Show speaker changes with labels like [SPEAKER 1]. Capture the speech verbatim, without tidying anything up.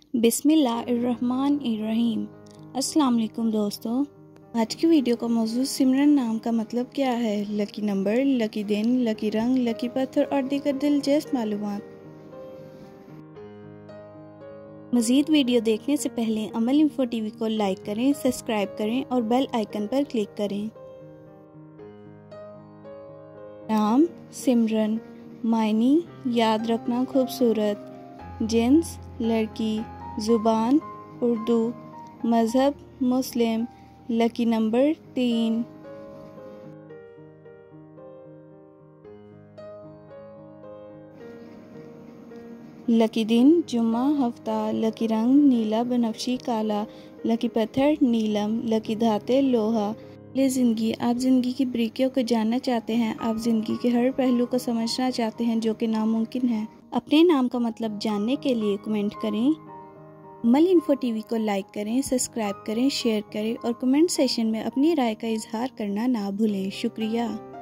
[SPEAKER 1] बिस्मिल्लाहिर्रहमानिर्रहीम। अस्सलाम वालेकुम दोस्तों, आज की वीडियो का मौजूद सिमरन नाम का मतलब क्या है, लकी नंबर, लकी दिन, लकी रंग, लकी पत्थर और दीगर दिलचस्प मालूमात। मज़ीद वीडियो देखने से पहले अमल इन्फो टीवी को लाइक करें, सब्सक्राइब करें और बेल आइकन पर क्लिक करें। नाम सिमरन, मायनी याद रखना, खूबसूरत, जिन्स लड़की, ज़ुबान उर्दू, मज़हब मुस्लिम, लकी नंबर तीन। लकी दिन जुम्मा हफ्ता, लकी रंग नीला बनफशी काला, लकी पत्थर नीलम, लकी धाते लोहा। ले ज़िंदगी, आप ज़िंदगी की बारीकियों को जानना चाहते हैं, आप ज़िंदगी के हर पहलू को समझना चाहते हैं जो कि नामुमकिन है। अपने नाम का मतलब जानने के लिए कमेंट करें। अमल इन्फो टीवी को लाइक करें, सब्सक्राइब करें, शेयर करें और कमेंट सेशन में अपनी राय का इजहार करना ना भूलें। शुक्रिया।